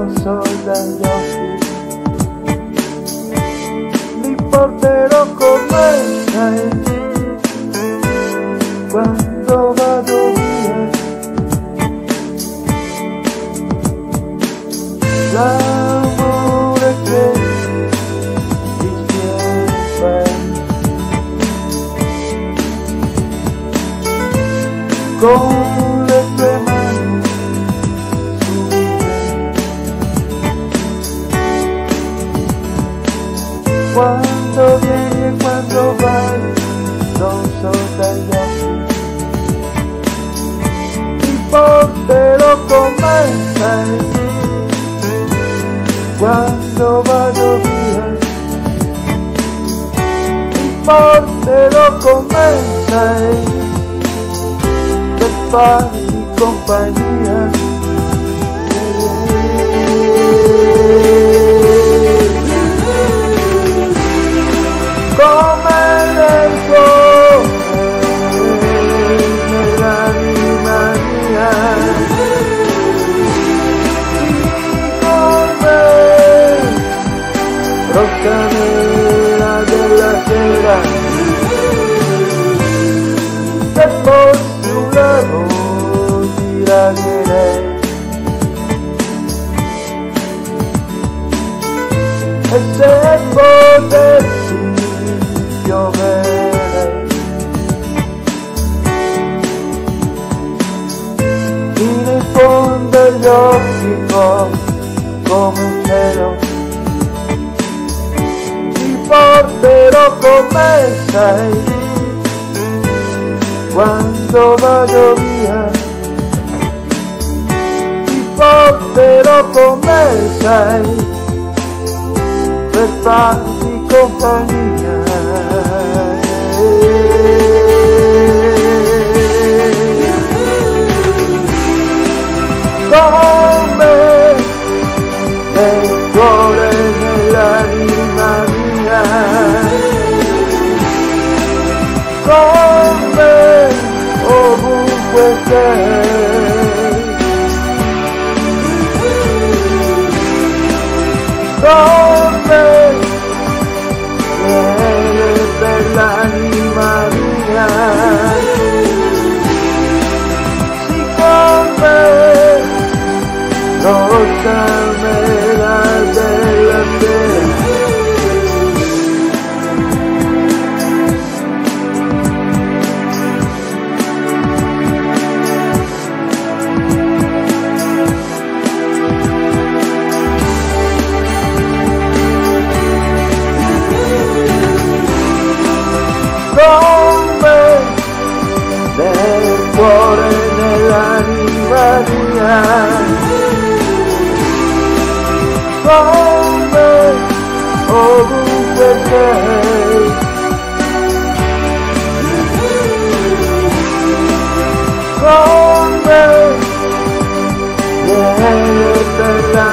rosso dagli occhi, li porterò con me, sai, quando vado via. L'amore che ti spiega con le tue mani su me, quando vieni e quando vai, non so dagli occhi, ti porterò con me, sai, quando vado via, ti porterò con me, sai, per farmi compagnia. Come nel cuore, nell'anima mia, rossa nera della sera, se fossi un lago ti ragherei, e se potessi pioverei, fino in fondo agli occhi come un cielo, porterò con me, sai, quando vado via, ti porterò con me, sai, per farti compagnia. Come nel cuore, nell'anima mia, con me ovunque sei, con me vieni per l'anima mia, sì, con me rossa nera della sera, con me nel cuore, nell'anima mia, con me ovunque sei, con me vieni per la